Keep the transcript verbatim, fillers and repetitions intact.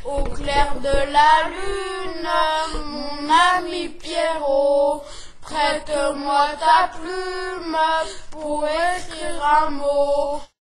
Au clair de la lune, mon ami Pierrot, prête-moi ta plume pour écrire un mot.